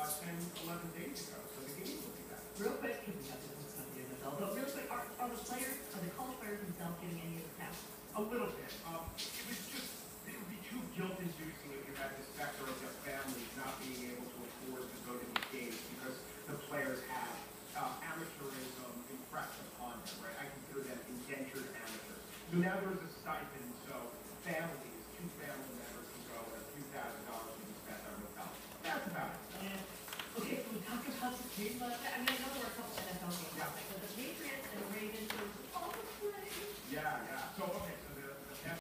10, 11 days ago, so the game will be back. Real quick, because we got this stuff in the NFL, but real quick, are the college players themselves getting any of the passes? A little bit. It would be too guilt-inducing if you had this sector of their families not being able to afford to go to these games because the players have amateurism impressed upon them, right? I consider them indentured amateurs. So now there's a